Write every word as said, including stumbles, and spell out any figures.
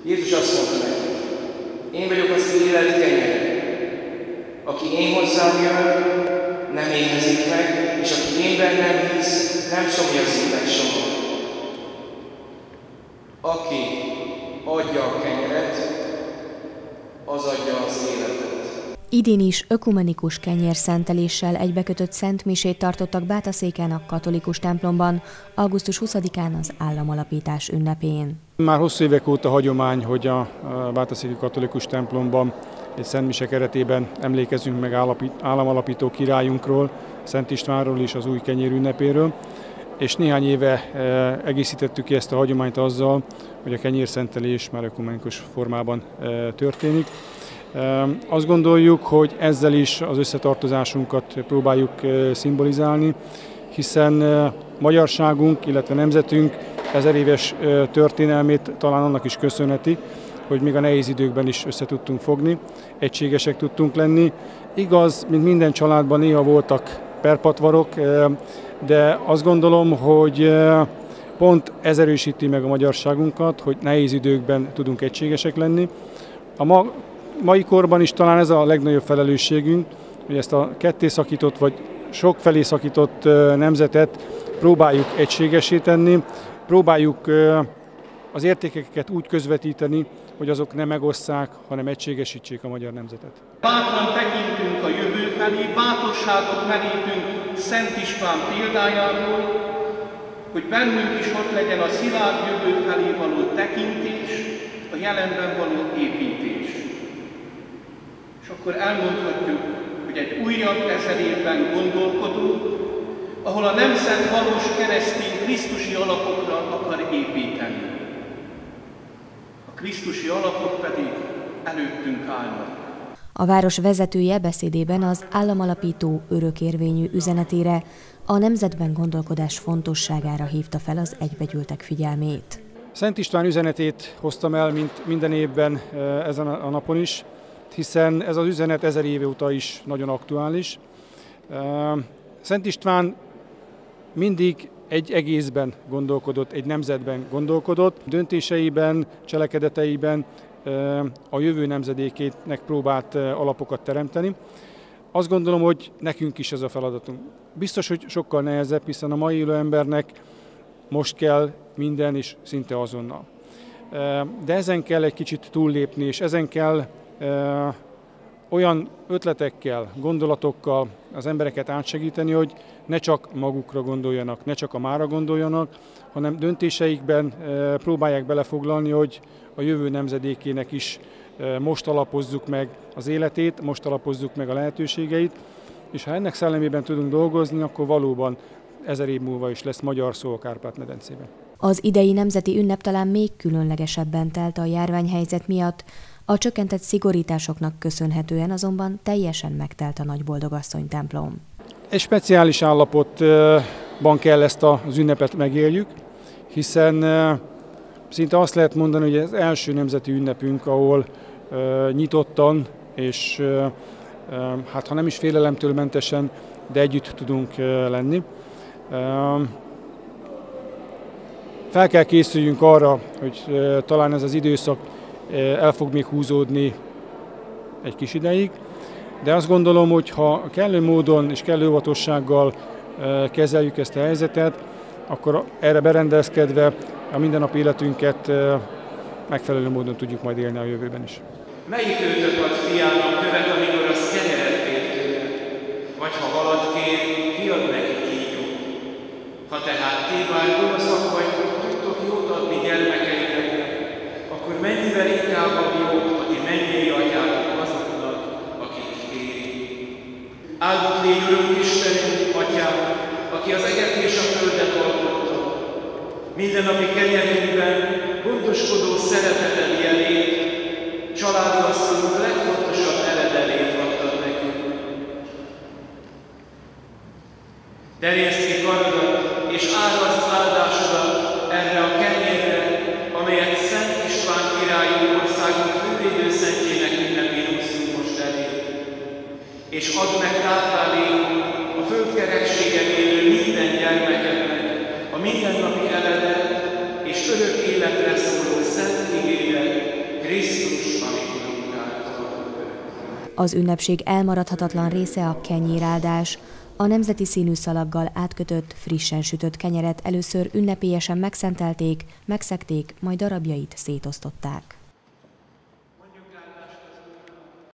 Jézus azt mondta neki, én vagyok az élet kenyere. Aki én hozzám jön, nem éhezik meg, és aki én bennem hisz, nem szomjazik meg soha. Aki adja a kenyeret, az adja az életet. Idén is ökumenikus kenyérszenteléssel egybekötött szentmisét tartottak Bátaszéken a katolikus templomban, augusztus huszadikán az államalapítás ünnepén. Már hosszú évek óta hagyomány, hogy a bátaszéki katolikus templomban egy szentmise keretében emlékezünk meg államalapító királyunkról, Szent Istvánról és az új kenyér ünnepéről. És néhány éve egészítettük ki ezt a hagyományt azzal, hogy a kenyérszentelés már ökumenikus formában történik. Azt gondoljuk, hogy ezzel is az összetartozásunkat próbáljuk szimbolizálni, hiszen magyarságunk, illetve nemzetünk ezer éves történelmét talán annak is köszönheti, hogy még a nehéz időkben is össze tudtunk fogni, egységesek tudtunk lenni. Igaz, mint minden családban néha voltak perpatvarok, de azt gondolom, hogy pont ez erősíti meg a magyarságunkat, hogy nehéz időkben tudunk egységesek lenni. A ma, mai korban is talán ez a legnagyobb felelősségünk, hogy ezt a kettészakított vagy sokfelé szakított nemzetet próbáljuk egységesé tenni, próbáljuk az értékeket úgy közvetíteni, hogy azok ne megosszák, hanem egységesítsék a magyar nemzetet. Bátran tekintünk a jövő felé, bátorságot merítünk Szent István példájáról, hogy bennünk is ott legyen a szilárd jövő felé való tekintés, a jelenben való építés. És akkor elmondhatjuk, hogy egy újabb ezer évben gondolkodunk, ahol a nemzet valós keresztény krisztusi alapokra akar építeni. A krisztusi alapok pedig előttünk állnak. A város vezetője beszédében az államalapító örökérvényű üzenetére, a nemzetben gondolkodás fontosságára hívta fel az egybegyűltek figyelmét. Szent István üzenetét hoztam el, mint minden évben ezen a napon is, hiszen ez az üzenet ezer éve óta is nagyon aktuális. Szent István mindig egy egészben gondolkodott, egy nemzetben gondolkodott, döntéseiben, cselekedeteiben a jövő nemzedékének próbált alapokat teremteni. Azt gondolom, hogy nekünk is ez a feladatunk. Biztos, hogy sokkal nehezebb, hiszen a mai élő embernek most kell minden is szinte azonnal. De ezen kell egy kicsit túllépni, és ezen kell olyan ötletekkel, gondolatokkal az embereket átsegíteni, hogy ne csak magukra gondoljanak, ne csak a mára gondoljanak, hanem döntéseikben próbálják belefoglalni, hogy a jövő nemzedékének is most alapozzuk meg az életét, most alapozzuk meg a lehetőségeit, és ha ennek szellemében tudunk dolgozni, akkor valóban ezer év múlva is lesz magyar szó a Kárpát-medencében. Az idei nemzeti ünnep talán még különlegesebben telt a járványhelyzet miatt, a csökkentett szigorításoknak köszönhetően azonban teljesen megtelt a Nagyboldogasszony templom. Egy speciális állapotban kell ezt az ünnepet megéljük, hiszen szinte azt lehet mondani, hogy ez első nemzeti ünnepünk, ahol nyitottan és hát ha nem is félelemtől mentesen, de együtt tudunk lenni. Fel kell készüljünk arra, hogy talán ez az időszak el fog még húzódni egy kis ideig, de azt gondolom, hogy ha kellő módon és kellő óvatossággal kezeljük ezt a helyzetet, akkor erre berendezkedve a mindennapi életünket megfelelő módon tudjuk majd élni a jövőben is. Melyik őtök ad fiának követ, amikor az kenyeret kér tőle? Vagy ha halat kér, ki ad neki kígyó? Ha tehát ti bár gonoszak vagytok, tudtok jót adni gyermekeiteknek, akkor mennyivel inkább ad jót a ti mennyei atyátok azoknak, akik kérik. Áldott légy Urunk Istenünk, Atyánk, aki az eget és a földet alkotta. Mindennapi kenyerünkben gondoskodó szereteted jelét, családi asszonyunk legfontosabb eledelét adtad nekünk. Terjeszd ki karadat és áldazd áldásodat erre a kenyérre, amelyet Szent István királyunk országunk fővédőszentjének ünnepén hoztunk most elé. És add meg táplálékul a földkerekségen élő minden gyermekednek a mindennapi eledet és örök életre szóló szent igédet, Krisztus, ami Urunk által. Az ünnepség elmaradhatatlan része a kenyéráldás. A nemzeti színű szalaggal átkötött, frissen sütött kenyeret először ünnepélyesen megszentelték, megszegték, majd darabjait szétosztották.